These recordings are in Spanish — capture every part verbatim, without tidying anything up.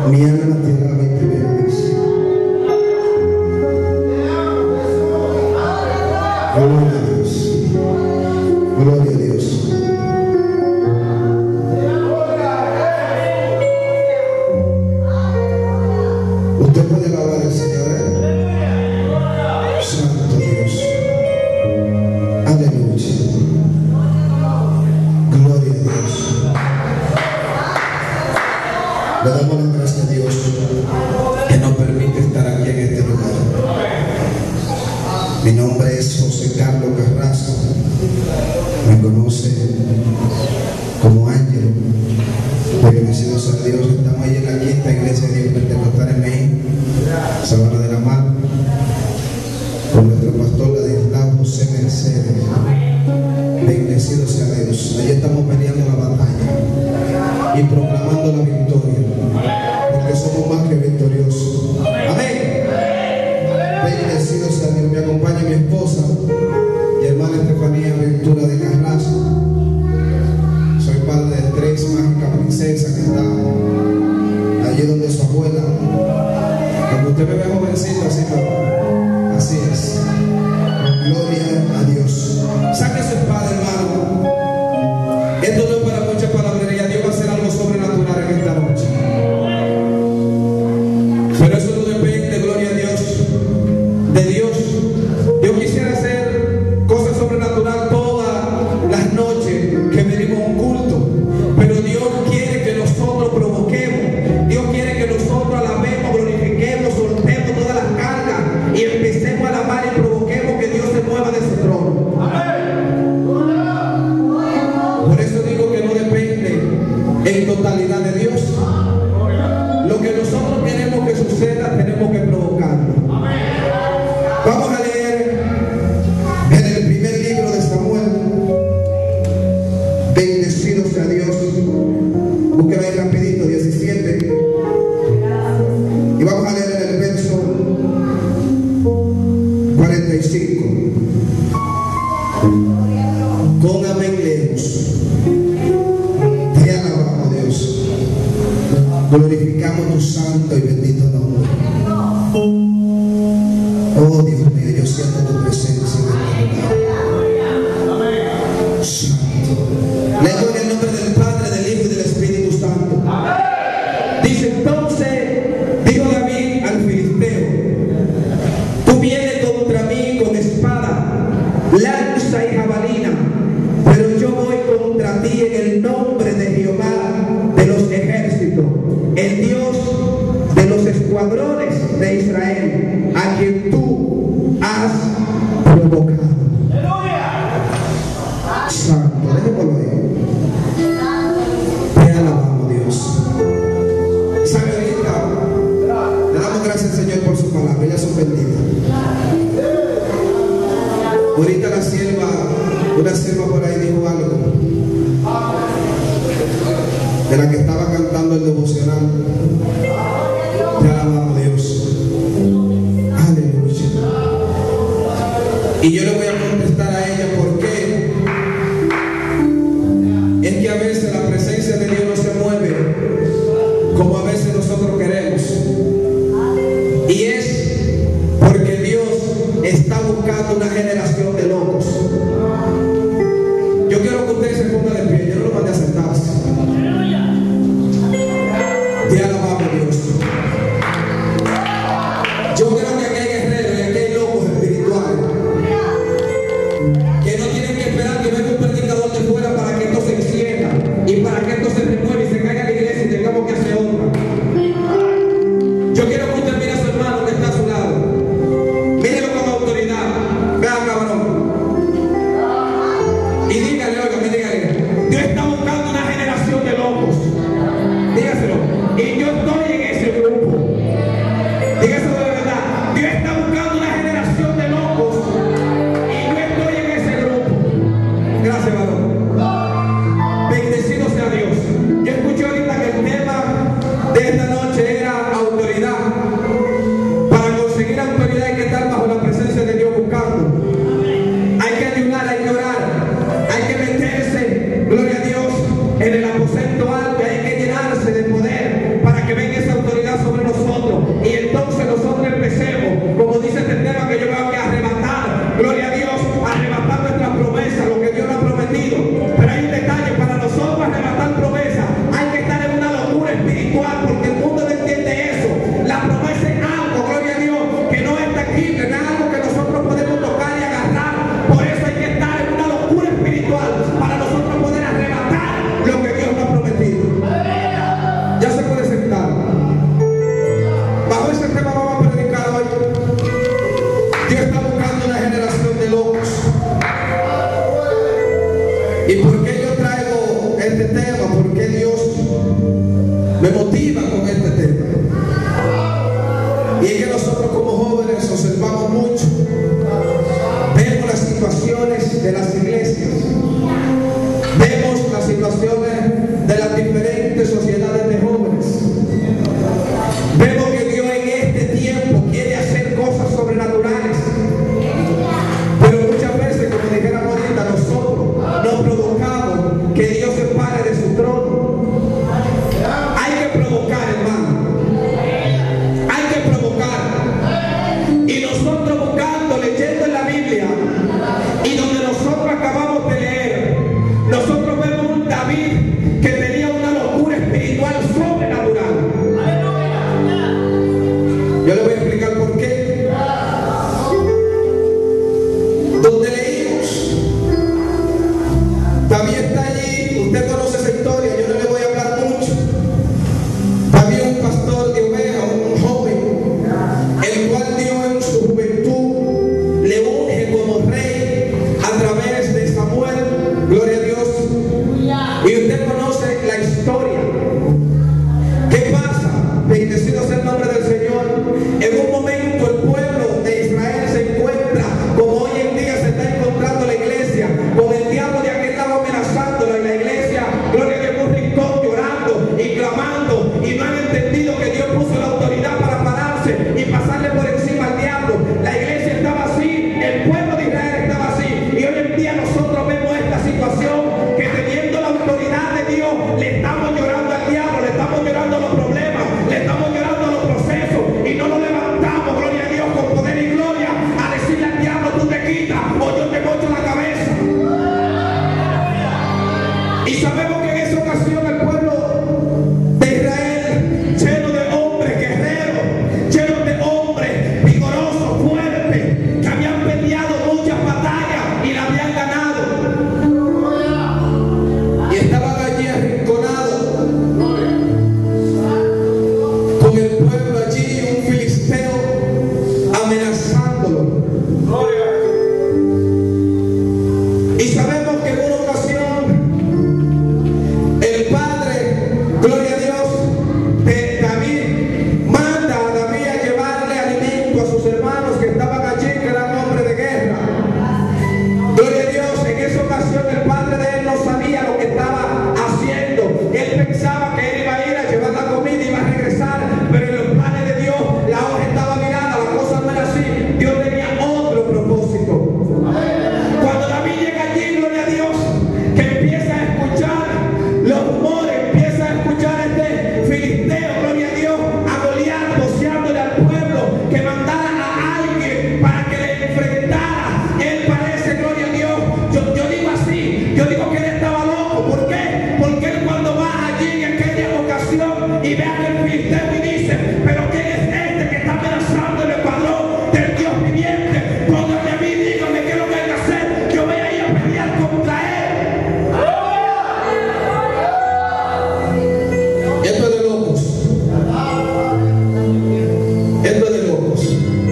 Mi alma te alaba y te bendice. Gloria a Dios. Gloria a Dios. Usted puede alabar al Señor. Santo Dios. Aleluya. Gloria a Dios. Le damos las gracias a Dios que nos permite estar aquí en este lugar. Mi nombre es José Carlos Carrasco. Me conoce como Ángelo. Agradecidos a Dios. Estamos ahí en la quinta iglesia de Dios Pentecostal en México, Sabana de la Mar, con nuestro pastor Ladislao José Mercedes. Bendecidos sea Dios. Allí estamos peleando la batalla y proclamando la victoria, porque somos más que victoriosos. Amén. Bendecidos sea Dios. Me acompaña mi esposa y hermana Estefanía Ventura de Carrasco. Soy padre de tres mágicas princesas que están allí donde su abuela. Cuando usted me ve jovencito, así, pero así es. Gloria a Dios. Saque su espada, hermano. Esto no es para mucha palabrería. Dios va a hacer algo sobrenatural en esta noche. Pero eso no depende, gloria a Dios, de Dios. Yo quisiera hacer cosas sobrenaturales todas las noches que venimos a un culto. Pero Dios quiere que nosotros provoquemos. Dios quiere que nosotros alabemos, glorifiquemos, soltemos todas las cargas y empecemos a alabar y provoquemos que Dios se mueva de su trono. Por eso digo que no depende en totalidad de Dios. Lo que nosotros queremos que suceda, tenemos que provocarlo. Vamos a leer en el primer libro de Samuel. Bendecido sea Dios. Búsquelo ahí rapidito, diecisiete. Y vamos a leer en el verso cuarenta y cinco. Con amén leemos. Te alabamos, Dios. Glorificamos tu santo y bendito nombre. Oh Dios mío, yo siento tu presencia en este lugar. Santo. Leo en el nombre del Padre, del Hijo y del Espíritu Santo. Dice entonces, dijo David al filisteo: tú vienes contra mí con espada, lanza y jabalina, pero yo voy contra ti en el nombre de Jehová de los ejércitos, el Dios de los escuadrones de Israel, a quien tú has provocado. Santo, déjémoslo ahí. Te alabamos, Dios. ¿Sabe ahorita? Le damos gracias al Señor por su palabra. Ellas son benditas. Ahorita la sierva, una sierva por ahí dijo algo de la que estaba cantando el devocional. Te alabamos, Dios. Aleluya. Y yo le voy a contestar a ella por qué. Es que a veces la presencia de Dios no se mueve como a veces nosotros queremos. Y es porque Dios está buscando una generación de locos. Yo quiero que ustedes se pongan de pie. Yo no lo mandé a sentarse. Te alabamos, Dios. el pueblo allí, un filisteo amenazándolo. Y sabemos que en una ocasión el padre, gloria a Dios, de David, manda a David a llevarle alimento a sus hermanos que estaban allí, que eran hombres de guerra. Gloria a Dios, en esa ocasión el padre de él no sabía lo que estaba haciendo. Él pensaba que él iba a ir a llevar la comida y iba a regresar, pero en los planes de Dios la hora estaba mirada, la cosa no era así. Dios tenía otro propósito. Cuando David llega allí, gloria a Dios, que empieza a escuchar los rumores, empieza a escuchar este filisteo, gloria a Dios, a Goliat voceándole al pueblo que mandara a alguien para que le enfrentara. Él parece, gloria a Dios, yo, yo digo así, yo digo que él estaba loco. ¿Por qué? Porque él cuando va allí en aquella ocasión y ve a aquel filisteo y dice, pero ¿quién es este que está amenazando el escuadrón del Dios viviente? Póngame a mí, dígame qué es lo que hay que hacer, yo voy a ir a pelear contra él. Esto es de locos. Esto es de locos.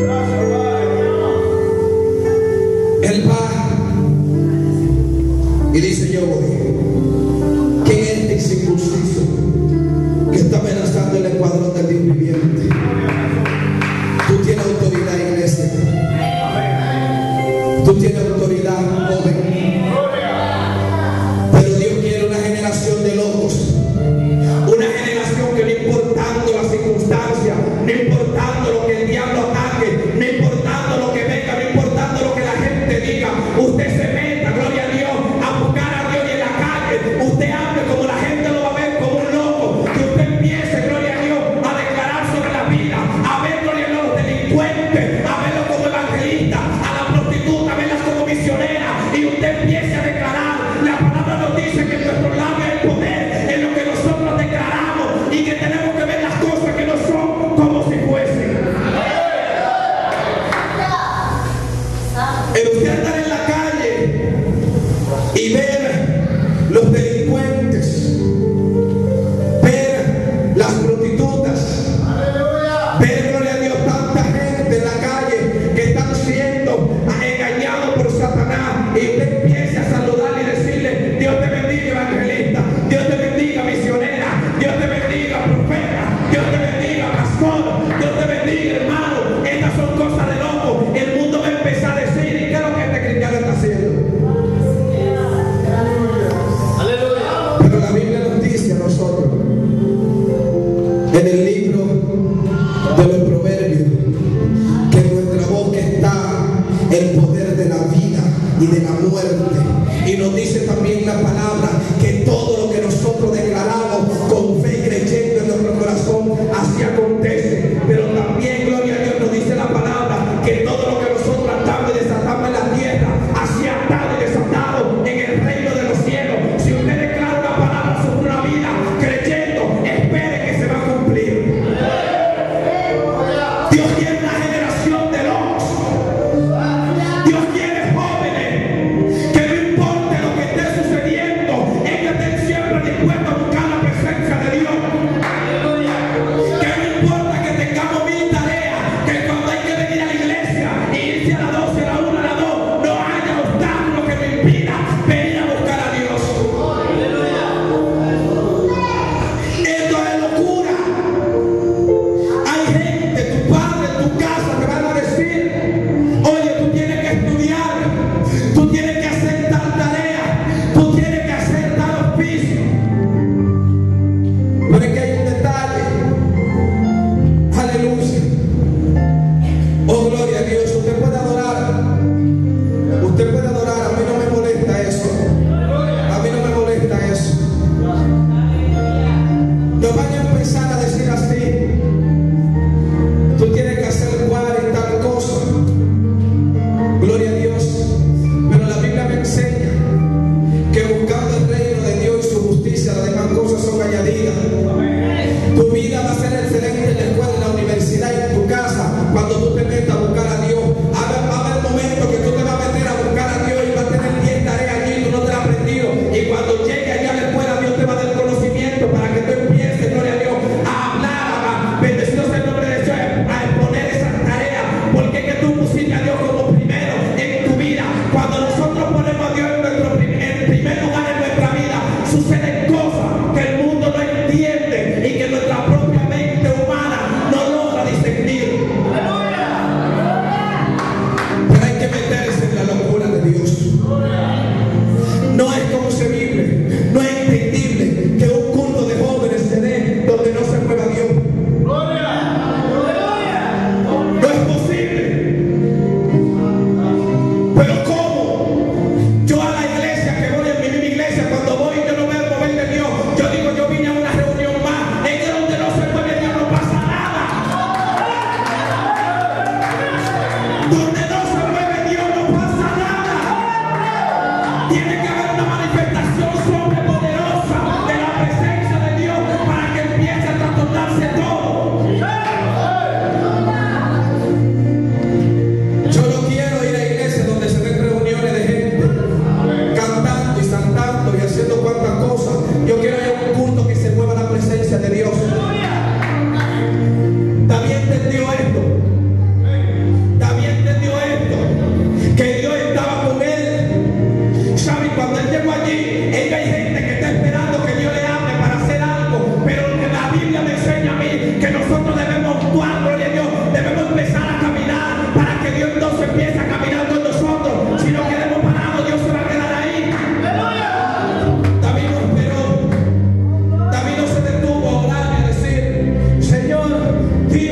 Él va y dice, yo voy. ¿Quién es este incircunciso que está amenazando el escuadrón del Dios viviente? Tú tienes autoridad, iglesia. Tú tienes autoridad, joven. Pero Dios quiere una generación de locos. Una generación que no importando las circunstancias, no importando lo que el diablo ataque, no importando lo que venga, no importando lo que la gente diga, usted se meta, gloria a Dios, a buscar a Dios y en la calle, usted hable como la gente lo va a ver como un loco, que usted empiece, gloria a Dios, a declarar sobre la vida, a ver, gloria a Dios, los delincuentes, a verlos como evangelistas, a la prostituta, a verlas como misioneras, y usted empiece a declarar. La palabra nos dice que en nuestro labio hay poder en lo que nosotros declaramos y que tenemos que ver las cosas que no son como si fuesen. El usted andar en la calle y ver los delincuentes, ver las prostitutas, ver, gloria a Dios, tanta gente en la calle que están siendo engañados por Satanás, y usted empiece a saludarle y decirle, Dios te bendiga, evangelista, Dios te bendiga, misionera, Dios te bendiga, profeta, Dios te bendiga, pastor, Dios te bendiga, hermano. Estas son cosas de loco. El mundo va a empezar a decir, ¿y qué es lo que este cristiano está haciendo? Pero la Biblia nos dice a nosotros, en el libro de los Proverbios, que en nuestra boca está el poder de la vida y de la muerte. Y nos dice también la palabra que todo lo que nosotros declaramos con fe y creyendo en nuestro corazón, así acontece. Pero también, gloria a Dios, nos dice la palabra que todo lo que nosotros atamos y desatamos en la tierra, así atado y desatado en el reino de los cielos. Si usted declara una palabra sobre una vida creyendo, espere que se va a cumplir. Dios quiere una generación de locos. Dios quiere jóvenes que no importe lo que esté sucediendo,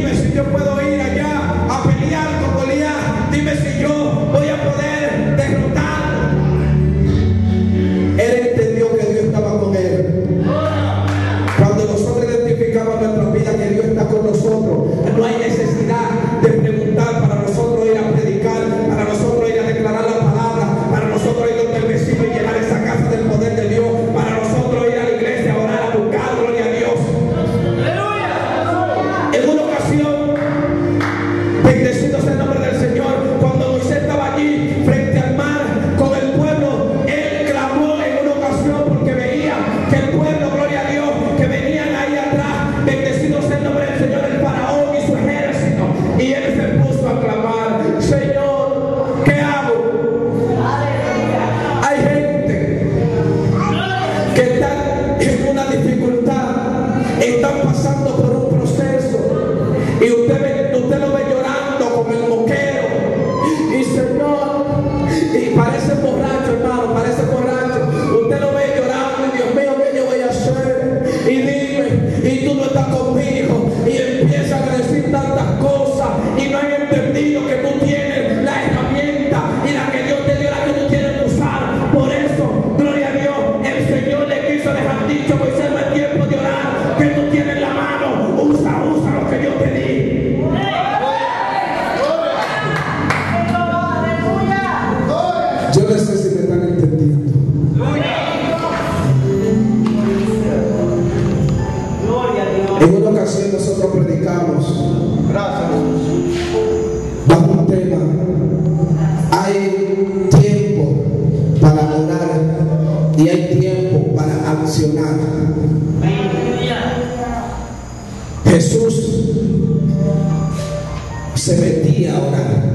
dime si yo puedo ir allá a pelear con Goliat. Dime si yo voy a poder derrotarlo. Él entendió que Dios estaba con él. Cuando nosotros identificamos en nuestra vida que Dios está con nosotros, no hay necesidad de preguntar para nosotros ir a predicar, para nosotros ir a declarar la palabra, para nosotros ir donde el vecino y llenar esa casa del poder de Dios, para nosotros ir a la iglesia a orar, a buscar, gloria a Dios. En una ocasión, bendecido sea el nombre del Señor, cuando Moisés estaba allí frente al mar con el pueblo, él clamó en una ocasión porque veía que el pueblo, gloria a Dios, que venían ahí atrás, bendecido sea el nombre del Señor, el faraón y su ejército, y él se puso a clamar: Señor, ¿qué hago? Hay gente que están en una dificultad, están pasando por un proceso, y usted, ve, usted lo ve llorando con el moquero, y Señor, y parece borracho, hermano, parece borracho, usted lo ve llorando, y Dios mío, ¿qué yo voy a hacer? Y dime, y tú no estás conmigo, y empiezan a decir tantas cosas, y no han entendido que tú tienes la herramienta, y la que Dios te dio, la que tú tienes que usar. Por eso, gloria a Dios, el Señor le quiso dejar dicho: Moisés, no es tiempo de orar, que tú tienes la mano, usa, usa lo que yo te di. Yo no sé si me están entendiendo. En una ocasión nosotros predicamos bajo un tema: hay tiempo para orar y hay tiempo para accionar. Jesús se metía a orar.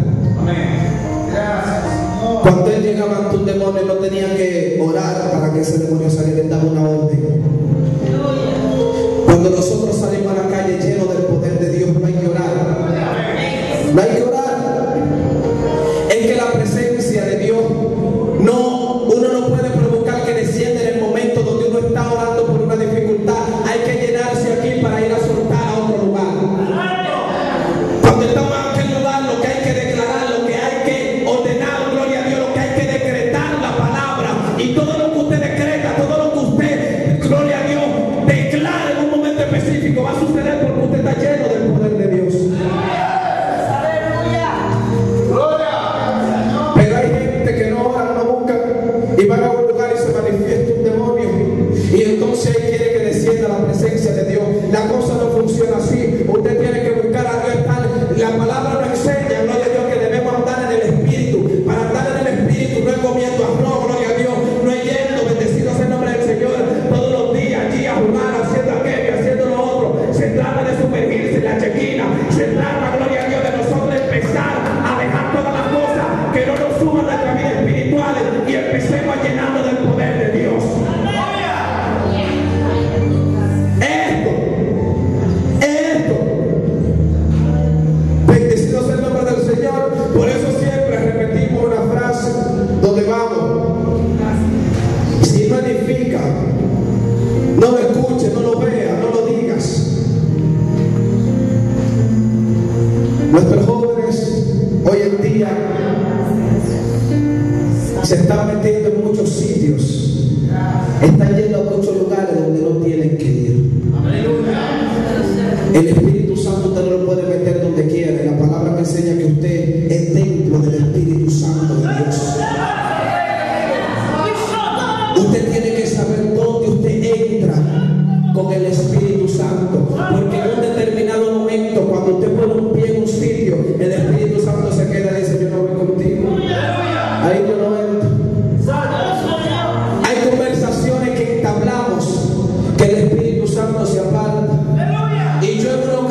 Cuando él llegaba ante un demonio, no tenía que orar para que ese demonio saliera, él daba una orden. Cuando nosotros salimos a la calle llenos del poder de Dios, no hay que orar. No hay que orar. Es que la presencia de Dios, no, uno no puede provocar que descienda en el momento donde uno está orando por una dificultad. Hay que llenarse aquí para ir a soltar a otro lugar. Cuando estamos en aquel lugar, lo que hay que declarar, lo que hay que ordenar, gloria a Dios, lo que hay que decretar la palabra, y todo lo que usted decreta, todo lo que usted, gloria a Dios, declara en un momento específico, va a suceder porque usted está lleno del poder de Dios. Pero hay gente que no ora, no busca, y van a un lugar y se manifiesta un demonio, y entonces él quiere que descienda la presencia de Dios. La cosa no funciona así. Usted tiene que buscar a Dios. La palabra nos enseña, gloria a Dios, que debemos andar en el Espíritu. Para andar en el Espíritu no es comiendo arroz, gloria a Dios, no es yendo, bendecido sea el nombre del Señor, todos los días allí a jugar, haciendo aquello, haciendo lo otro. Se trata de sumergirse en la chequina. Se trata, gloria a Dios, de nosotros empezar a dejar todas las cosas que no nos suman a nuestra vida espiritual, y empecemos a llenarnos del poder de Dios. Esto, esto, bendecido sea el nombre del Señor. Por eso siempre repetimos una frase donde vamos: si no edifica, no lo escuche, no lo vea, no lo digas. Nuestros jóvenes hoy en día se están metiendo en muchos sitios, están yendo a muchos lugares donde no tienen que ir. El Espíritu Santo usted no lo puede meter donde quiera. La palabra me enseña que usted es templo del Espíritu Santo de Dios. Usted tiene que saber dónde usted entra con el Espíritu Santo, porque en un determinado momento, cuando usted pone un pie en un sitio, el Espíritu Santo se queda y dice: yo no voy contigo, ahí yo no entro. Hay conversaciones que entablamos que el Espíritu Santo se aparta, y yo en una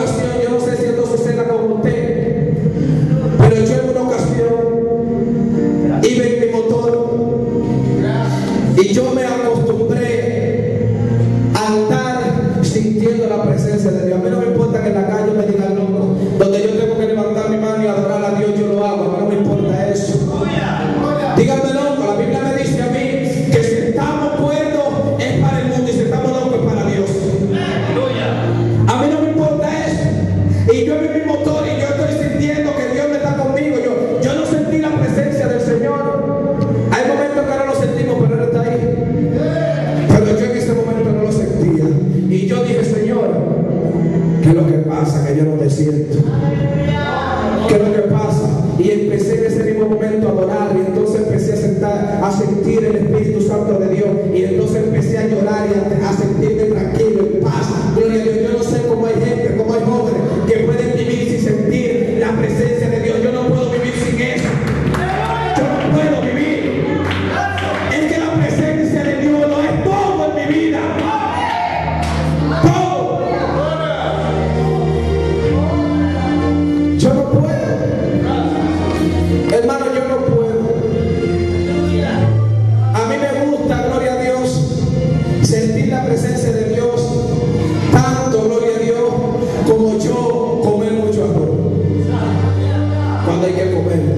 mi motor y yo estoy sintiendo que Dios me está conmigo. Yo, yo no sentí la presencia del Señor. Hay momentos que no lo sentimos, pero Él está ahí. Pero yo en ese momento no lo sentía. Y yo dije, Señor, ¿qué es lo que pasa? Que yo no te siento. ¿Qué es lo que pasa? Y empecé en ese mismo momento a adorar. Y entonces empecé a, sentar, a sentir el Espíritu Santo de Dios. Y entonces empecé a llorar y a, a sentirme tranquilo, en paz. Gloria a Dios. Yo no sé cómo hay gente, cómo hay jóvenes que pueden vivir sin sentir la presencia de Dios. Yo no puedo vivir sin eso. Yo no puedo vivir. Es que la presencia de Dios lo es todo en mi vida. Todo. Yo no puedo. Hermano, yo no puedo. A mí me gusta, gloria a Dios, sentir la presencia de Dios, tanto, gloria a Dios, como yo comer mucho arroz cuando hay que comerlo.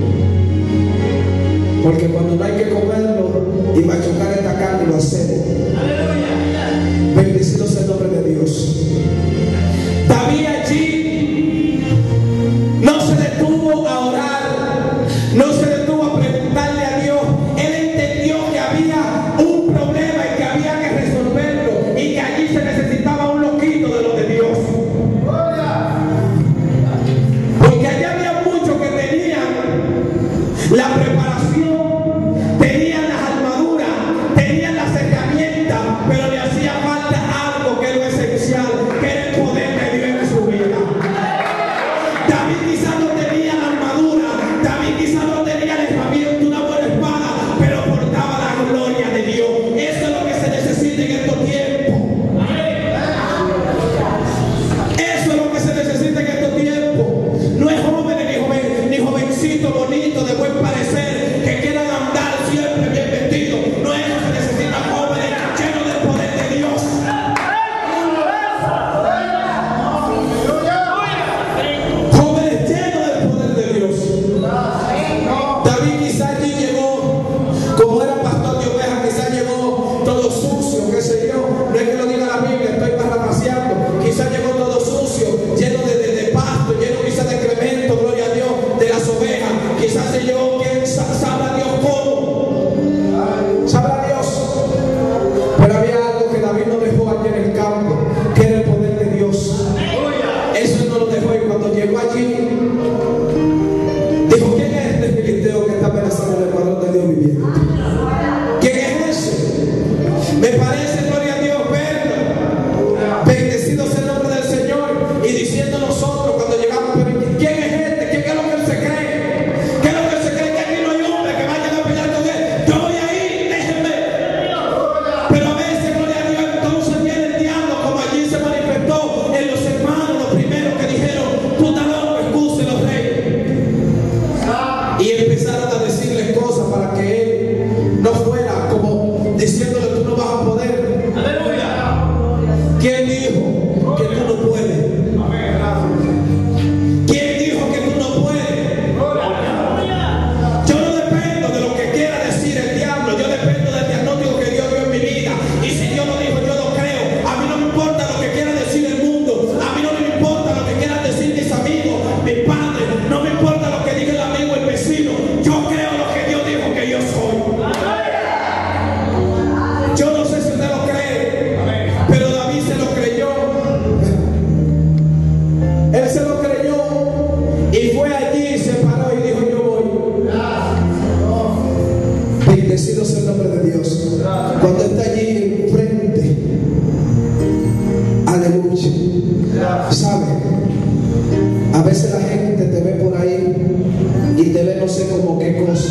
Porque cuando no hay que comerlo y machucar esta carne, lo hacemos. Bendecido sea el nombre de Dios. David allí no se detuvo a orar, no se detuvo a preguntarle a Dios. Él entendió que había un problema y que había que resolverlo y que allí se necesitaba un loquito de lo de Dios. Porque allá había muchos que tenían la preparación, tenían las armaduras, tenían las herramientas, pero le hacía falta algo que es lo esencial, que era el poder de Dios en su vida. David quizás no tenía la armadura, David quizás no tenía la herramienta, una buena espada, pero portaba la gloria de Dios. Eso es lo que se necesita en estos tiempos. Eso es lo que se necesita en estos tiempos. No es jóvenes ni, joven, ni jovencitos bonitos de buen parecer que quieran andar siempre bien vestidos. No es eso, se necesitan jóvenes llenos del poder de Dios. Jóvenes llenos del poder de Dios. David quizás allí llegó, como era pastor de ovejas, quizás llegó todo sucio, qué sé yo. No es que lo diga la Biblia, estoy parafraseando. Quizás llegó todo sucio, lleno de, de, de pasto, lleno quizás de excremento, gloria a Dios, de las ovejas. Quizás se llevó, quien sabrá Dios cómo. Sabrá Dios. Pero había algo que David no dejó aquí en el campo, que era el poder de Dios. Eso no lo dejó, y cuando llegó allí, dijo, ¿quién es este filisteo que está amenazando el cuadro de Dios viviente? ¿Quién es ese? Me parece, gloria a Dios, verlo. Bendecido sea el nombre del Señor. Y diciendo nosotros cuando llegamos, pero ¿quién es este? ¿Qué es lo que él se cree? ¿Qué es lo que él se cree? Que aquí no hay hombres que vayan a pelear con él. Yo voy ahí, déjenme. Pero a veces, gloria a Dios, entonces viene el diablo, como allí se manifestó en los hermanos, los primeros que dijeron, tú estás loco, excúselo, rey. Y empezaron a decirle cosas para que él no fuera, como diciéndole, tú no vas a poder. ¿Quién dijo que tú no puedes? ¿Quién dijo que tú no puedes? Yo no dependo de lo que quiera decir el diablo, yo dependo del diagnóstico que Dios dio en mi vida. Y si Dios lo dijo, yo lo creo. A mí no me importa lo que quiera decir el mundo, a mí no me importa lo que quieran decir mis amigos, mis padres, no me importa lo que diga el amigo, el vecino. Yo creo lo que Dios dijo que yo soy. Yo no sé si usted lo cree, pero David se lo creyó. Él se lo creyó y fue allí y se paró y dijo, yo voy. Bendecido sea el nombre de Dios. Cuando está allí enfrente, aleluya. ¿Sabe? A veces la gente te ve por ahí y te ve no sé como qué cosa,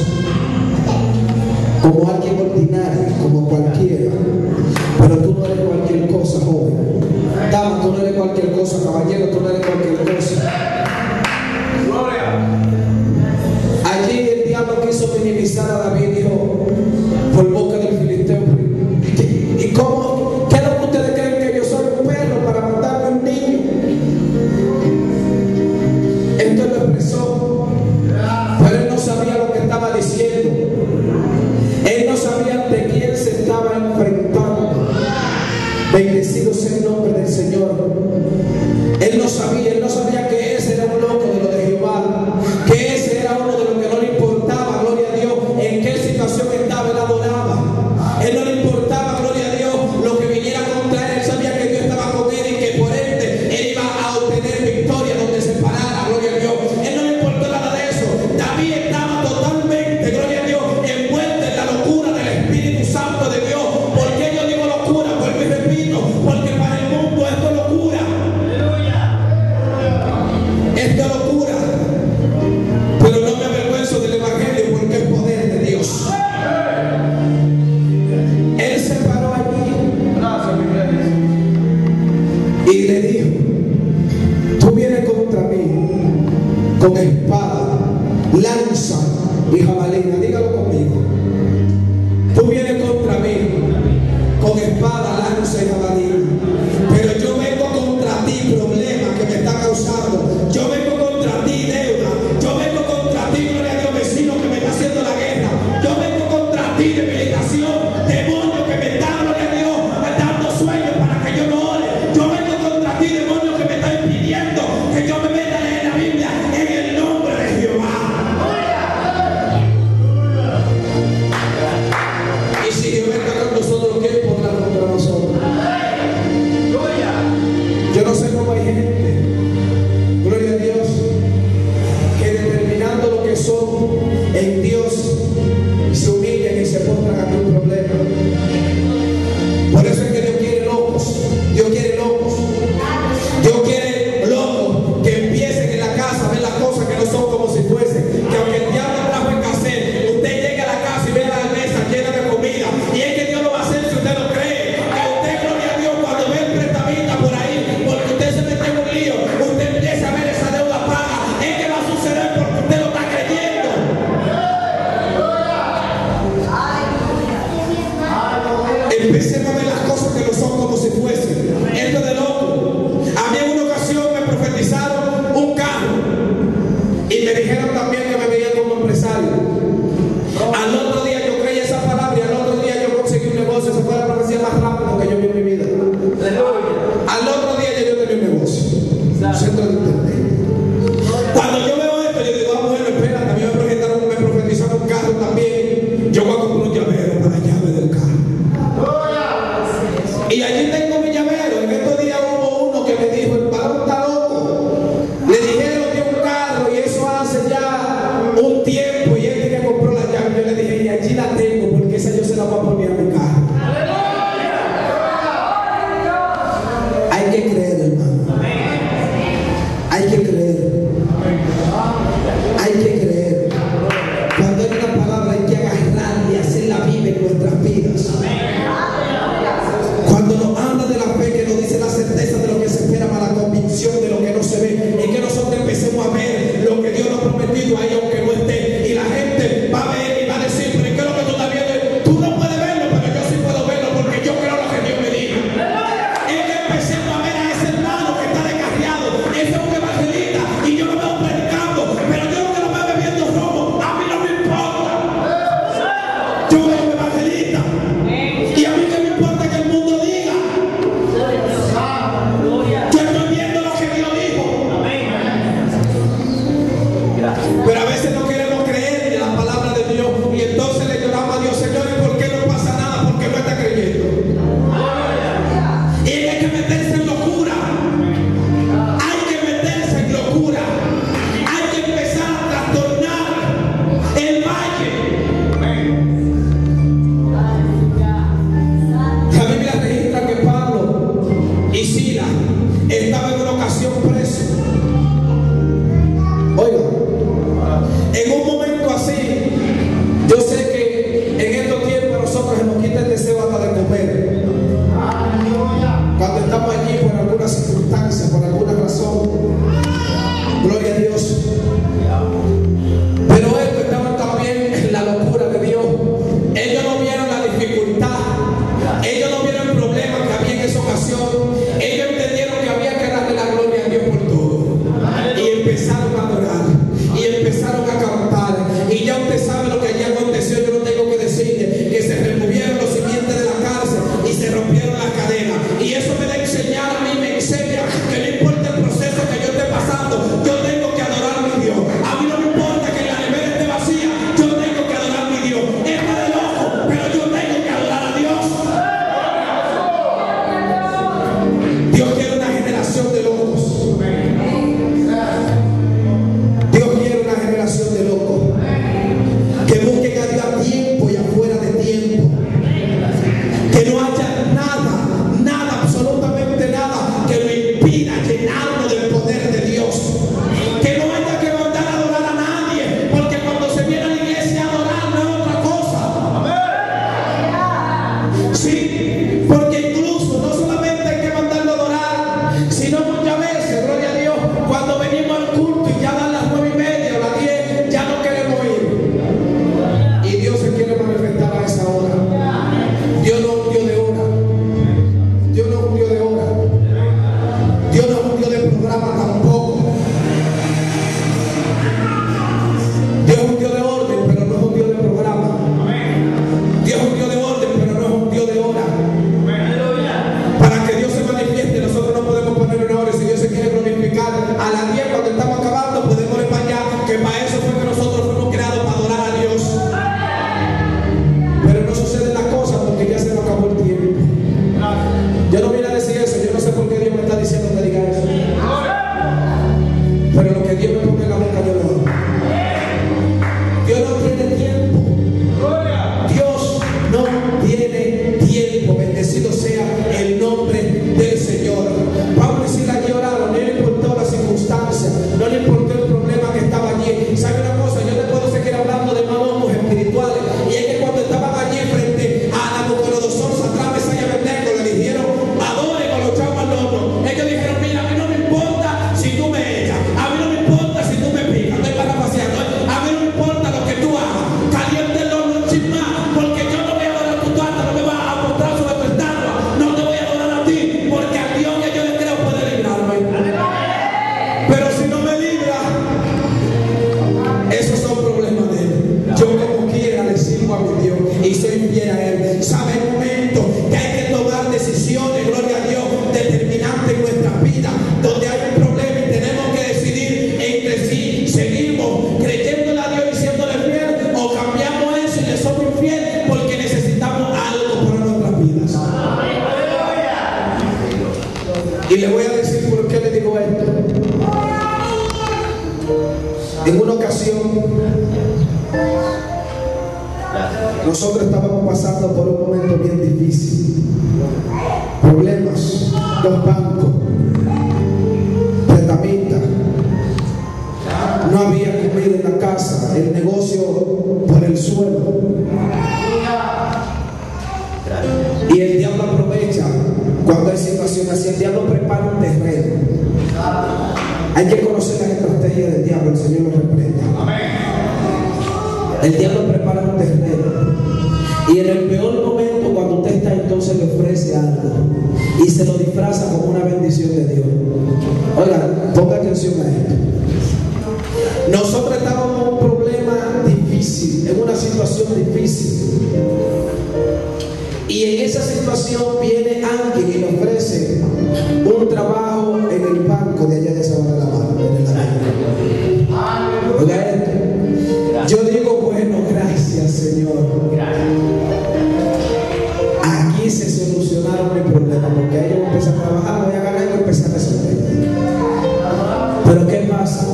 como alguien ordinario, como cualquiera. Pero tú no eres cualquier cosa, joven. Dama, tú no eres cualquier cosa. Caballero, tú no eres cualquier cosa. Allí el diablo quiso minimizar a David. Dijo, por boca del filisteo, ¿y cómo? ¿Qué es lo que ustedes creen? Que yo soy un perro para matarme a un niño. Esto lo expresó, pero él no sabía lo que estaba diciendo. Él no sabía ante quién se estaba enfrentando. Bendecido sea el nombre del Señor. Él no sabía, él no sabía que ese con espada, lanza y jabalina. Dígalo conmigo. Tú vienes contra mí con espada, lanza y jabalina, pero yo vengo contra ti problemas que me están causando. Yo vengo contra ti deuda. Yo vengo contra ti, gloria a Dios, vecino que me está haciendo la guerra. Yo vengo contra ti debilitación, demonio que me está, gloria a Dios, dando sueños para que yo no ore. Yo vengo contra ti, demonio que me está impidiendo que yo me meta a leer la Biblia en el nombre de Jehová. Pero lo que Dios me pone en la boca yo lo hago. Dios no tiene tiempo. Dios no tiene tiempo. Bendecido sea el nombre del Señor. Pablo y Silas lloraron, no le importó la circunstancia, no le importó el problema que estaba allí. ¿Sabe una cosa? Yo te puedo seguir hablando de mamomos espirituales. Y es que cuando estaban allí frente a Nabucodonosor, Sadrach, Mesach y Abednego, le dijeron: adoren con los chavos al horno. Ellos dijeron: mira, a mí no me importa si tú me echas, a mí no me importa si tú me picas, estoy parafaseando, a mí no me importa lo que tú hagas, caliente el horno un chin más, porque yo no voy a adorar tu tuata, no me vas a mostrar sobre tu estatua, no te voy a adorar a ti, porque al Dios que yo le creo puede librarme. Pero si no me libra, esos son problemas de él. Yo como quiera le sirvo a mi Dios y soy fiel a él. Sabe el momento que hay que tomar decisiones, gloria a Dios, determinantes en nuestra vida, donde hay un problema y tenemos que decidir entre si seguimos creyéndole a Dios y siéndole fiel, o cambiamos eso y le somos infieles porque necesitamos algo para nuestras vidas. Y le voy a decir por qué le digo esto. En una ocasión, nosotros estábamos pasando por un momento bien difícil. Problemas, dos bancos, prestamistas, no había comida en la casa, el negocio por el suelo. Y el diablo aprovecha cuando hay situaciones así. El diablo prepara un terreno. Hay que conocer las estrategias del diablo, el Señor lo reprenda. El diablo prepara un terreno. Y en el peor momento, cuando usted está, entonces le ofrece algo y se lo disfraza como una bendición de Dios. Oiga, ponga atención a esto. Nosotros estábamos en un problema difícil, en una situación difícil. Y en esa situación viene alguien y le ofrece un trabajo en el banco de allá de Sabana de la Mano, en el América. Oiga esto. Yo digo, bueno, gracias, Señor. Aquí se solucionaron mis problemas, porque ahí yo empecé a trabajar, voy a ganar y empecé a resolver. Pero ¿qué pasa?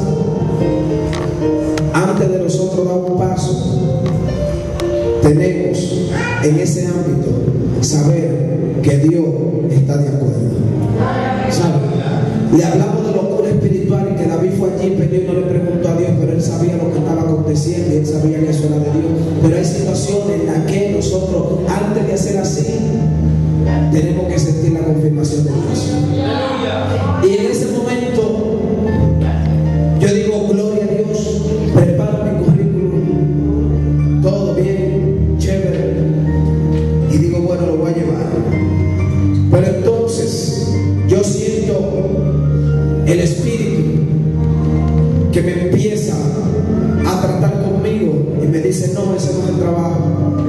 Antes de nosotros dar un paso, tenemos en ese ámbito saber que Dios está de acuerdo. ¿Sabe? Le hablamos de locura espiritual y que David fue allí, peleó y no le preguntó a Dios, pero él sabía lo que estaba aconteciendo y él sabía que eso era de Dios. Pero hay situaciones en las que nosotros, antes de hacer así, tenemos que sentir la confirmación de Dios. Y en ese momento, yo digo, gloria a Dios, preparo mi currículum, todo bien, chévere, y digo, bueno, lo voy a llevar. Pero entonces, yo siento el Espíritu que me empieza a tratar conmigo y me dice: no, ese no es el trabajo.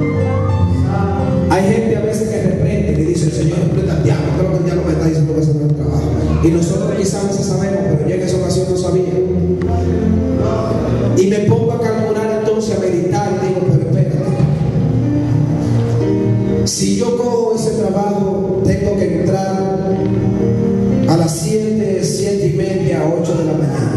Hay gente a veces que reprende y dice: el Señor reprenda al diablo, creo que el diablo me está diciendo que ese no es el trabajo. Y nosotros quizás a veces sabemos, pero yo en esa ocasión no sabía. Y me pongo a calcular entonces, a meditar y digo: pero espérate, si yo cojo ese trabajo, tengo que entrar a las siete, siete y media, ocho de la mañana.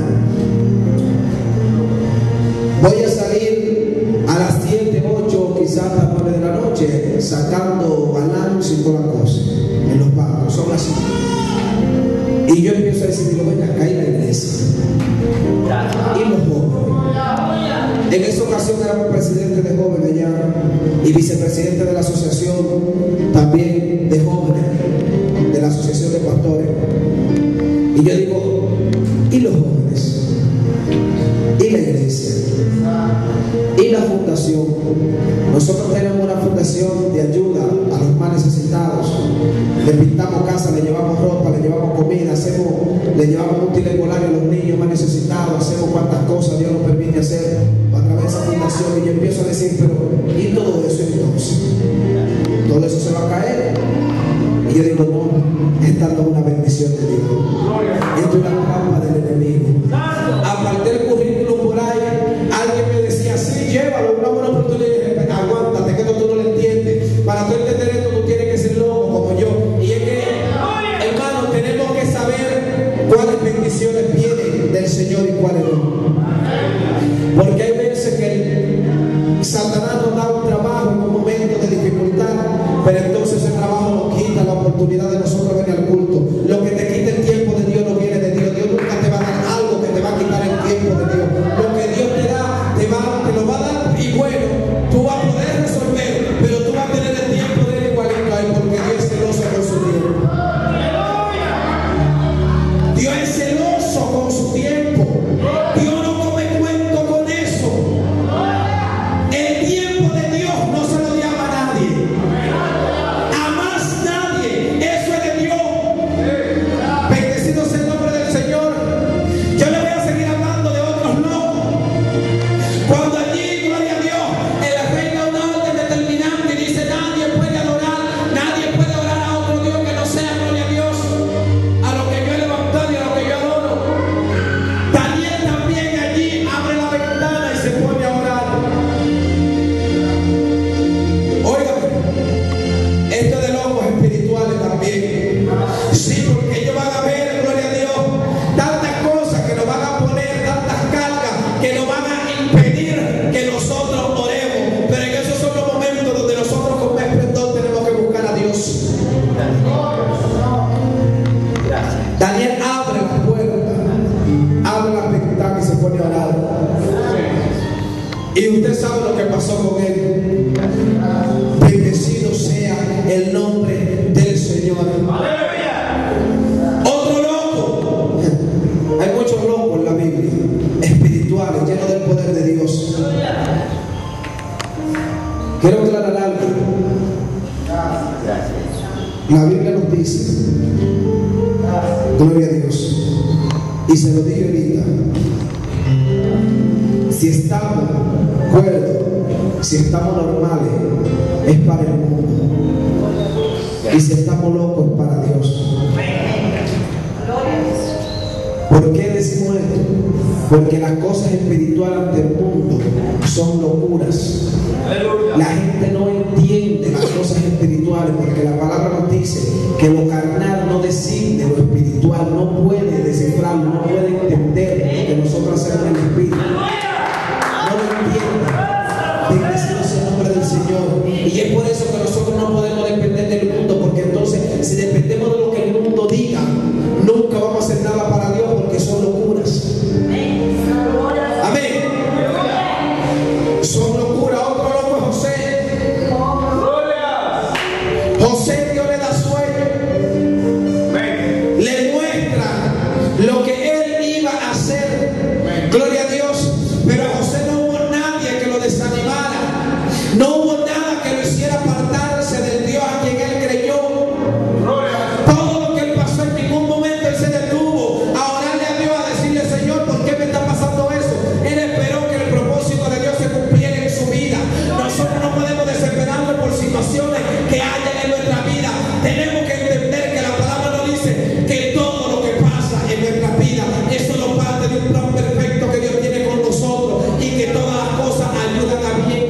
Voy a salir a las siete, ocho, quizás a las nueve de la noche, sacando balance y toda la cosa en los bancos, son así. Y yo empiezo a decir: digo, venga, acá hay la iglesia. Y los jóvenes. En esa ocasión éramos presidente de jóvenes allá y vicepresidente de la asociación también de jóvenes, de la asociación de pastores. Y yo digo: ¿y los jóvenes? ¿Y la iglesia? ¿Y la fundación? Nosotros tenemos una fundación de ayuda a los más necesitados. Le pintamos casa, le llevamos ropa, le llevamos comida, hacemos, le llevamos útiles escolares a los niños más necesitados, hacemos cuantas cosas Dios nos permite hacer a través de esa fundación. Y yo empiezo a decir: pero ¿y todo eso entonces? ¿Todo eso se va a caer? Y yo digo: no, esta no es una bendición de Dios, esto es una trampa del enemigo. Aparté el currículum por ahí, alguien me decía: sí, llévalo, una buena oportunidad. Y dije: aguántate, que esto tú no lo entiendes. Para tú entender esto, tú tienes que ser loco como yo. Y es que, hermano, tenemos que saber cuáles bendiciones vienen del Señor. y cuáles no. Porque hay veces que el Satanás nos da un trabajo en un momento de dificultad, pero entonces el trabajo nos quita la oportunidad de nosotros venir al culto. Lo que te quita el tiempo de Dios no viene de Dios. Dios nunca te va a dar algo que te va a quitar el tiempo de Dios. Lo que Dios te da, te, va, te lo va a dar, y bueno, tú vas a poder resolver, pero tú vas a tener el tiempo de él igualito a él, porque Dios es celoso con su tiempo. Dios es celoso con su tiempo. Dios no come cuento con eso. El tiempo de Dios no se lo llama a nadie. A más nadie. Eso es de Dios. Bendecido sea el nombre del Señor. Yo le voy a seguir hablando de otros locos. Cuando allí, gloria a Dios, el rey da una orden determinante y dice: nadie puede adorar, nadie puede orar a otro Dios que no sea, gloria a Dios, a lo que yo he levantado y a lo que yo adoro. Daniel también allí abre la ventana y se pone a orar. Oigan, esto de locos espirituales también. Sí, porque ellos van a ver, gloria a Dios, tantas cosas que nos van a poner, tantas cargas que nos van a impedir que nosotros oremos. Pero en esos son los momentos donde nosotros con más esplendor tenemos que buscar a Dios. Daniel abre la puerta, abre la ventana y se pone a orar. Y usted sabe lo que pasó con él. Bendecido sea el nombre del Señor. Otro loco. Hay muchos locos en la Biblia, espirituales, llenos del poder de Dios. Quiero aclarar algo. La Biblia nos dice, gloria a Dios, y se lo dije ahorita, si estamos cuerdos, si estamos normales, es para el mundo, y si estamos locos, es para Dios. ¿Por qué decimos esto? Porque las cosas espirituales del mundo son locuras. La gente no entiende las cosas espirituales, porque la palabra nos dice que lo carnal no decide lo espiritual, no puede descifrarlo, no puede entender lo que nosotros hacemos en el espíritu. No lo entiende. Bendecido sea el nombre del Señor. Y es por eso que nosotros no podemos depender del mundo, porque entonces si dependemos de lo que el mundo diga, nunca vamos a hacer nada para Dios, porque son locuras. Amén. Son locuras. Otro loco es José. José, Dios le da sueño, le muestra lo que él iba a hacer. Gloria a Dios. Pero a José no hubo nadie que lo desanimara, no hubo nada que lo hiciera apartarse del Dios a quien él creyó. Todo lo que él pasó, en ningún momento él se detuvo a orarle a Dios, a decirle: Señor, ¿por qué me está pasando eso? Él esperó que el propósito de Dios se cumpliera en su vida. Nosotros no podemos desesperarnos por situaciones que hayan en nuestra vida. Tenemos que entender que la palabra nos dice que todo lo que pasa en nuestra vida es solo parte de un plan perfecto que Dios tiene con nosotros, y que todas las cosas ayudan a bien.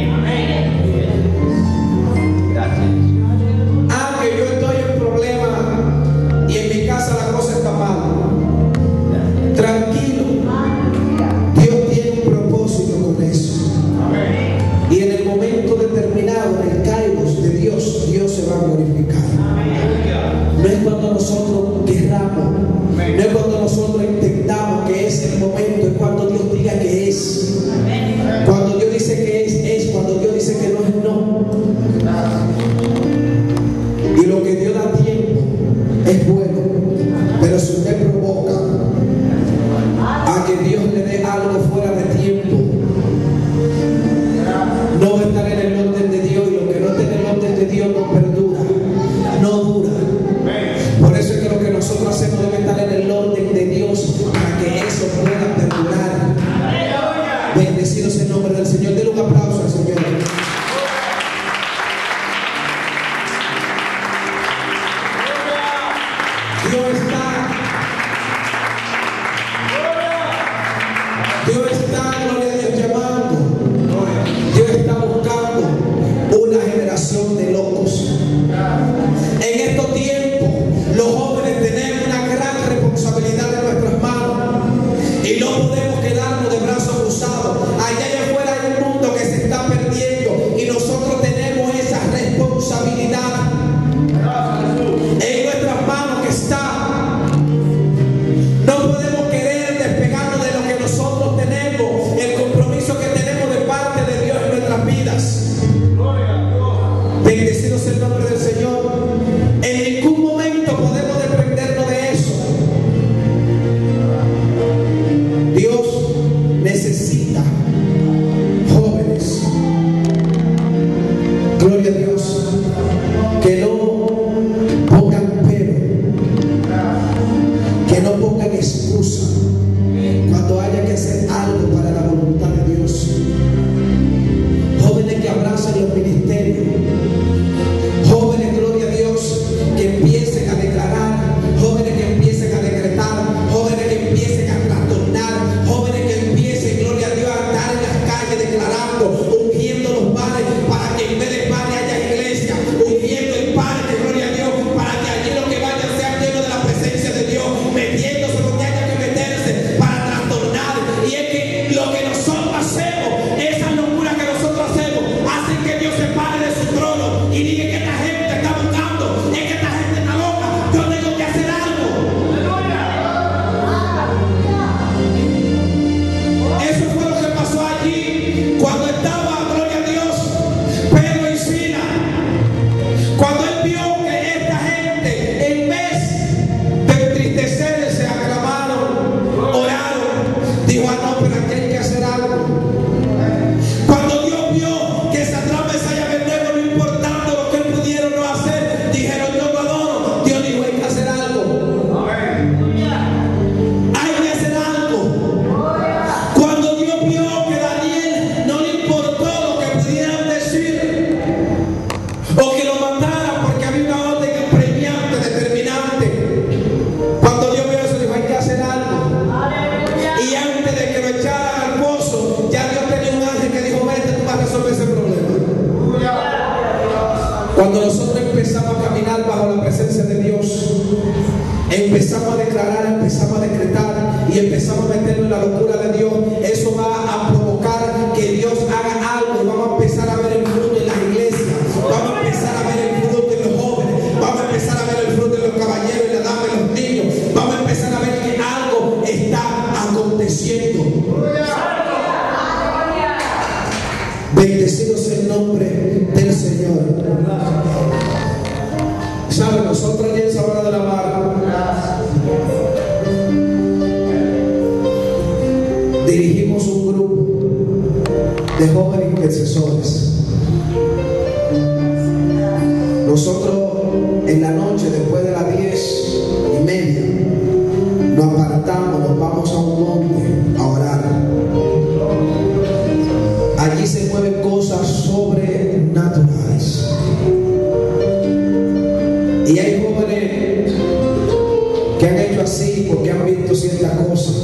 Ah, que yo estoy en problema y en mi casa la cosa está mal. Tranquilo, Dios tiene un propósito con eso. Y en el momento determinado, en el kairos de Dios, Dios se va a glorificar. No es cuando nosotros querramos, no es cuando nosotros entendamos que es el momento, es cuando Dios diga que es. Cuando Dios dice que es, es. Cuando Dios dice que no, es no. Y lo que Dios da tiempo es bueno, pero si usted provoca a que Dios le dé algo fuera de tiempo, no va a estar en el orden de Dios, y lo que no está en el orden de Dios no perdura, no dura. Por eso es que lo que nosotros hacemos debe estar en el orden de Dios, para que eso pueda perdurar. Bendecido sea el nombre del Señor. Denle un aplauso al Señor. Dios está, Dios está No podemos quedarnos de brazos cruzados. Allá allá afuera hay un mundo que se está perdiendo y nosotros tenemos esa responsabilidad. En nuestras manos que está. No podemos querer despegarnos de lo que nosotros tenemos, el compromiso que tenemos de parte de Dios en nuestras vidas. Bendecido sea el nombre del Señor. En ningún momento podemos desprendernos de eso. Dios necesita jóvenes, gloria a Dios, que no pongan pero, que no pongan excusa cuando haya que hacer algo para la voluntad de Dios. Jóvenes que abracen los ministerios, jóvenes, gloria a Dios, que empiecen a declarar, jóvenes que empiecen a decretar, jóvenes que empiecen a trastornar, jóvenes que empiecen, gloria a Dios, a estar en las calles declarando, ungiendo los bares para que en vez de bares haya iglesia, ungiendo el parque, gloria a Dios, para que allí lo que vayan sea lleno de la presencia de Dios, metiéndose donde haya que meterse para trastornar. Y es que lo que nosotros hacemos, esa locura que nosotros hacemos, hacen que Dios se pare de su trono y diga que esta gente está buscando, es que esta gente está loca, yo tengo que hacer algo. Eso fue lo que pasó allí cuando estaba, gloria a Dios, Pedro y Sila. Cuando él vio que esta gente, en vez de entristecerse, aclamaron, oraron, dijo: ah, no, pero aquí hay que hacer algo. Cuando Dios vio que Sadrach, Mesach y Abednego, no importando lo que pudieron no hacer, dijeron: yo lo adoro. Dios dijo: hay que hacer algo. Hay que hacer algo. Cuando Dios vio que Daniel no le importó lo que pudieran decir o que lo mataran porque había una orden apremiante, determinante, cuando Dios vio eso, dijo: hay que hacer algo. Y antes de que lo echaran al pozo, ya Dios tenía un ángel que dijo: vete, tú vas a resolver ese problema. Cuando nosotros empezamos a caminar bajo la presencia de Dios, empezamos a declarar, empezamos a decretar y empezamos a meternos en la locura de Dios, eso va a provocar que Dios haga algo y vamos a empezar a ver el fruto en las iglesias, vamos a empezar a ver el fruto en los jóvenes, vamos a empezar a ver el fruto en los caballeros, en la dama, en los niños, vamos a empezar a ver que algo está aconteciendo. Bendecido sea el nombre del Señor. ¿Saben? Nosotros allí en Sabana de la Mar dirigimos un grupo de jóvenes intercesores. Nosotros en la noche, después de las diez y media, nos apartamos, nos vamos a un monte a orar. Allí se mueven cosas sobrenaturales. Y hay jóvenes que han hecho así porque han visto ciertas cosas.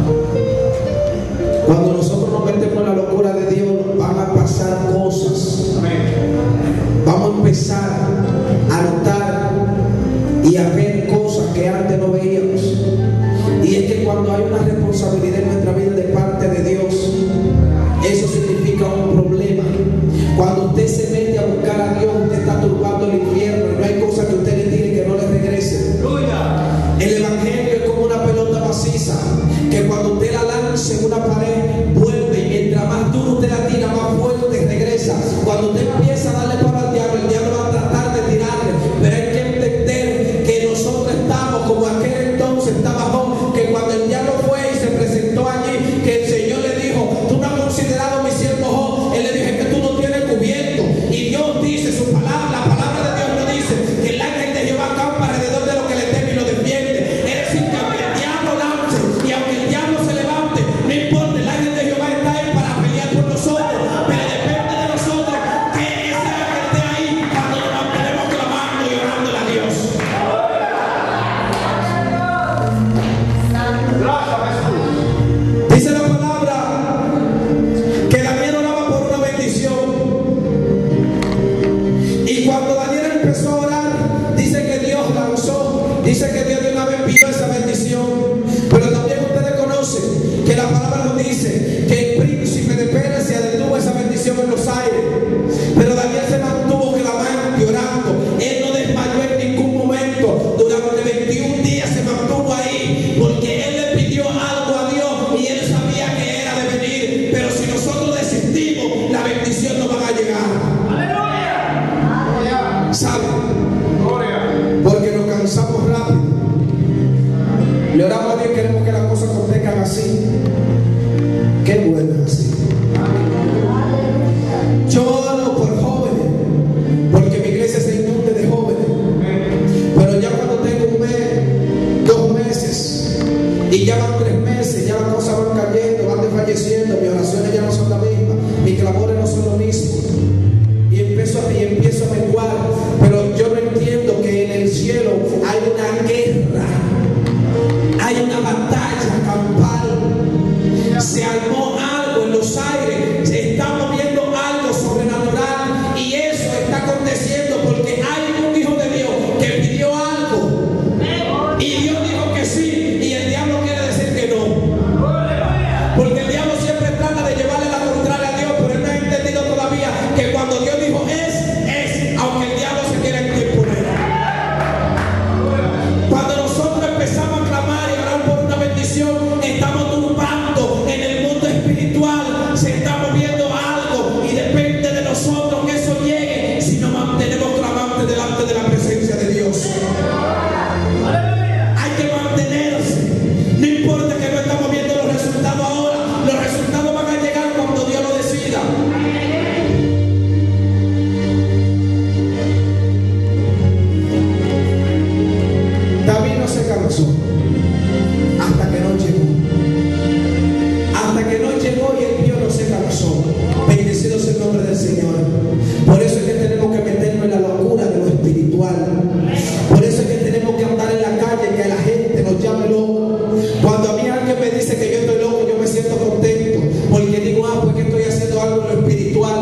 Cuando nosotros nos metemos en la locura de Dios, van a pasar cosas. Vamos a empezar a notar y a ver cosas que antes no veíamos. Y es que cuando hay una responsabilidad en nuestra vida de parte de Dios, eso significa un problema. Cuando usted se mete a buscar a Dios, usted está turbando el infierno y no hay cosa que usted le tire que no le regrese. El evangelio es como una pelota maciza que cuando usted la lanza en una pared vuelve, y mientras más duro usted la tira, más fuerte regresa. Cuando usted empieza a darle para el diablo, el diablo va a tratar la palabra nos dice que el príncipe de Persia detuvo esa bendición en los aires, pero Daniel se mantuvo clamando y orando. Él no desmayó en ningún momento. Durante veintiún días se mantuvo ahí, porque él le pidió algo a Dios y él sabía que era de venir. Pero si nosotros desistimos, la bendición no va a llegar. ¡Aleluya! ¿Saben? Porque nos cansamos rápido. Le oramos a Dios, queremos que las cosas acontezcan así. Qué bueno es así. Yo oro por jóvenes, porque mi iglesia se inunde de jóvenes. Pero ya cuando tengo un mes, dos meses, y ya van tres meses, ya las cosas van cayendo, van desfalleciendo, mis oraciones ya no son las mismas, mis clamores no son lo mismo. Y empiezo, y empiezo a menguar. Pero yo no entiendo que en el cielo hay una guerra, hay una batalla campal. Se armó algo en los aires, se está moviendo algo sobrenatural, y eso está aconteciendo porque hay un hijo de Dios que pidió algo y Dios dijo que sí, y el diablo quiere decir que no, porque el diablo siempre trata de llevarle la contraria a Dios, pero él no ha entendido todavía que cuando Dios dijo es, es, aunque el diablo se quiera interponer. Cuando nosotros empezamos a clamar y orar por una bendición, estamos turbando en el mundo espiritual, se está moviendo algo, y depende de nosotros que eso llegue si nos mantenemos clamantes delante de la presencia de Dios. Hay que mantenerse, no importa que no estamos viendo los resultados ahora, los resultados van a llegar cuando Dios lo decida. David no se cansó hasta que no llegó. Hasta que no llegó y el Dios no se cansó. Bendecido sea el nombre del Señor. Por eso es que tenemos que meternos en la locura de lo espiritual. Por eso es que tenemos que andar en la calle, que la gente nos llame loco. Cuando a mí alguien me dice que yo estoy loco, yo me siento contento, porque digo, ah, pues que estoy haciendo algo en lo espiritual.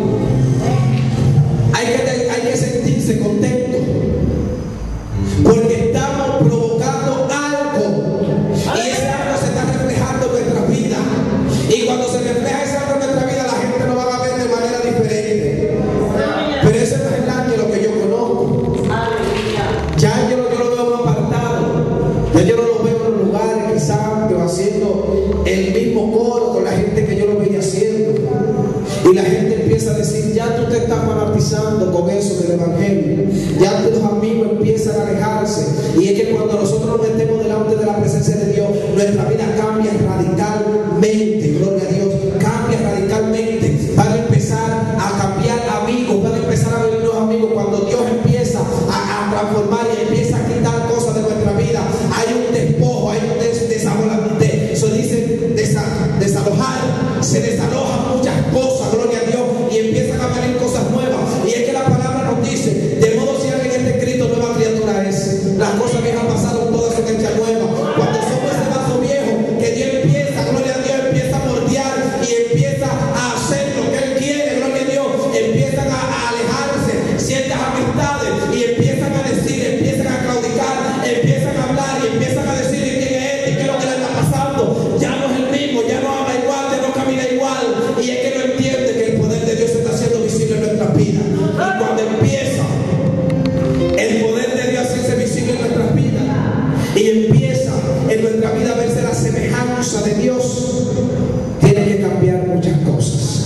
Hay que, hay que sentirse contento, porque estamos provocando algo, y ese algo se está reflejando en nuestra vida. Y cuando se refleja ese algo en nuestra vida, la gente lo va a ver de manera diferente. Pero ese no es el ángel que yo conozco. Ya yo, yo lo veo más apartado. Ya yo no lo veo en los lugares, quizás haciendo el mismo coro con la gente que yo lo veía haciendo. Y la gente empieza a decir, ya tú te estás fanatizando con eso del evangelio. Ya los amigos empiezan a alejarse. Y es que cuando nosotros nos metemos delante de la presencia de Dios, nuestra vida cambia radicalmente. Gloria a Dios, cambia radicalmente. Van a empezar a cambiar amigos, van a empezar a venir los amigos. Cuando Dios empieza a, a transformar y empieza a quitar cosas de nuestra vida, hay un despojo, hay un des desabolamiento. Eso dice desa desalojar, se desalojan muchas cosas, gloria a Dios, y empiezan a venir cosas nuevas. Y es que la palabra nos dice, de modo si alguien está escrito, nueva criatura es. Las cosas viejas pasaron, todas son hechas nuevas. Cuando somos ese vaso viejo, que Dios empieza, gloria a Dios, empieza a moldear y empieza a hacer lo que Él quiere, gloria a Dios, empiezan a, a alejarse ciertas amistades y empiezan a decir, empiezan a claudicar, empiezan a hablar y empiezan a decir quién es este y qué es lo que le está pasando. Ya no es el mismo, ya no habla igual, ya no camina igual. Y es que no entiende que el poder de Dios se está haciendo visible en nuestras vidas. Y cuando empieza el poder de Dios a hacerse visible en nuestras vidas y empieza en nuestra vida a verse la semejanza de Dios, tiene que cambiar muchas cosas.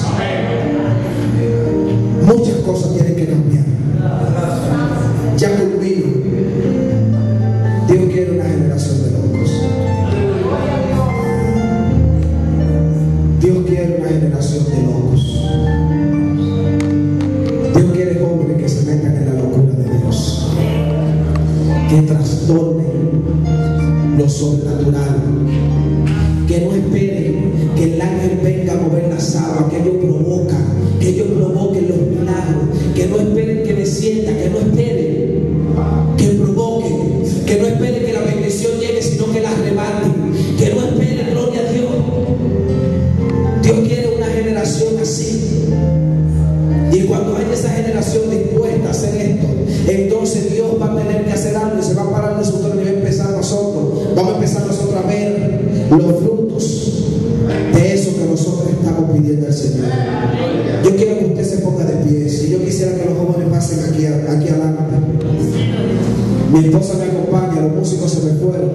Muchas cosas tienen que cambiar. Ya culmino. Dios quiere una generación de locos. Dios quiere una generación de locos. Dios quiere jóvenes que se metan en la locura de Dios, que trastornen lo sobrenatural, que no esperen que el ángel venga a mover la sábana, que ellos provocan, que ellos provoquen los milagros, que no esperen que descienda, que no esperen que provoquen, que no esperen que la bendición llegue, sino que la arrebaten, que no esperen, gloria a Dios. Dios quiere una generación así. Y cuando haya esa generación dispuesta a hacer esto, entonces Dios va a tener que hacer algo y se va a parar de su trono y va a empezar nosotros. Vamos a empezar nosotros a ver los frutos nosotros estamos pidiendo al Señor. Yo quiero que usted se ponga de pie. Si yo quisiera que los jóvenes pasen aquí, aquí adelante. Mi esposa me acompaña, los músicos se me fueron.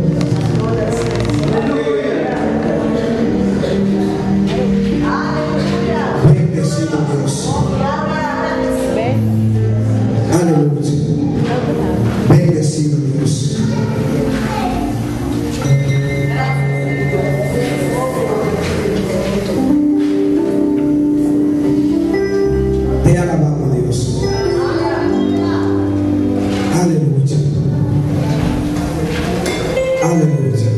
Bendecido Dios. Aleluya. Bendecido Dios. Te alabamos, Dios. Aleluya. Aleluya.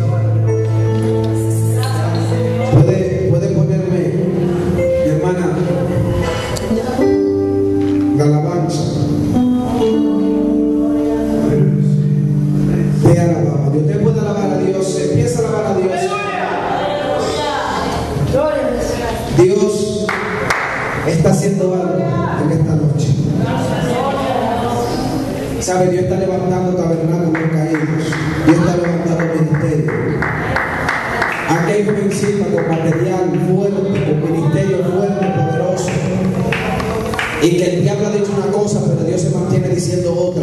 Puede, puede ponerme, mi hermana, la alabanza. Te alabamos. Usted puede alabar a Dios. Empieza a alabar a Dios. Dios está haciendo algo en esta noche. ¿Sabe? Dios está levantando tabernáculos caídos. Dios está levantando ministerio. Aquí hay jovencitas con material fuerte, con ministerio fuerte, poderoso. Y que el diablo ha dicho una cosa, pero Dios se mantiene diciendo otra.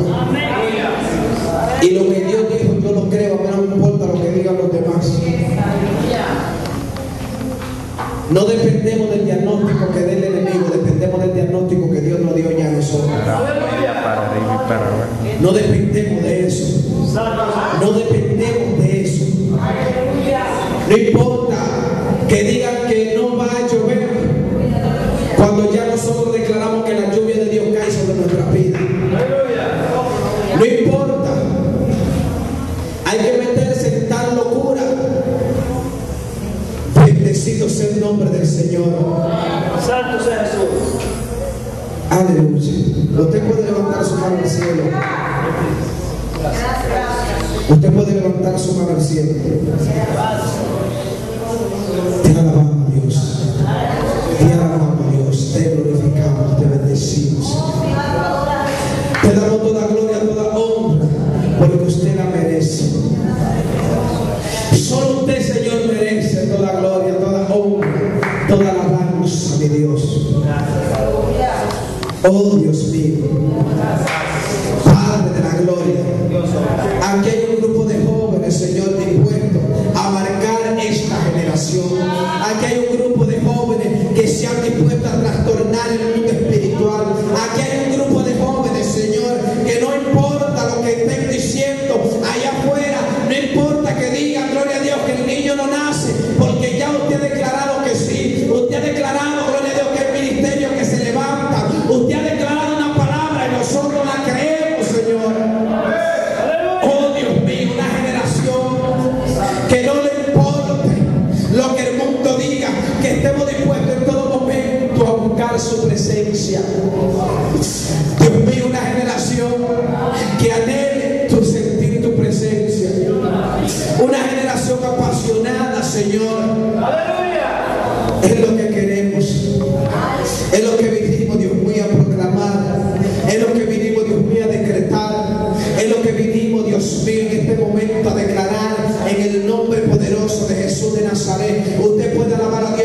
Y lo que Dios dijo, yo lo creo, a mí no me importa lo que digan los demás. No dependemos del diagnóstico que dé el enemigo, dependemos del diagnóstico que Dios nos dio ya a nosotros. No dependemos de eso. No dependemos de eso. No importa que digan que no va a llover, cuando ya nosotros declaramos que la lluvia de Dios cae sobre nuestras vidas. No importa. Hay que meterse en tal locura. Bendecido sea el nombre del Señor. Santo sea Jesús. Aleluya. Usted puede levantar su mano al cielo. Usted puede levantar su mano al cielo. Te alabamos, Dios. Te alabamos, Dios. Te glorificamos, te bendecimos. Te damos toda gloria, toda honra, porque usted la merece. Solo usted, Señor, merece toda gloria, toda honra, toda alabanza de Dios. Oh, Dios mío, Padre de la gloria, aquí hay un grupo de jóvenes, Señor, dispuestos a marcar esta generación. Aquí hay un grupo de jóvenes que se han dispuesto a trastornar el mundo espiritual. Aquí hay un grupo de jóvenes, Señor, que no importa lo que estén diciendo allá afuera, no importa que digan, gloria a Dios, que el niño no nace, porque ya usted ha declarado que sí. Usted ha declarado, gloria a Dios, que el ministerio que se levanta. Usted ha declarado una palabra y nosotros la creemos, Señor. Oh, Dios mío, una generación que no le importe lo que el mundo diga, que estemos dispuestos en todo momento a buscar su presencia. Dios mío, una generación que anhele tu sentir y tu presencia. Una generación apasionada, Señor. Es lo que queremos. Es lo que vinimos, Dios mío, a proclamar. Es lo que vinimos, Dios mío, a decretar. Es lo que vinimos, Dios mío, en este momento a declarar en el nombre poderoso de Jesús de Nazaret. Usted puede alabar a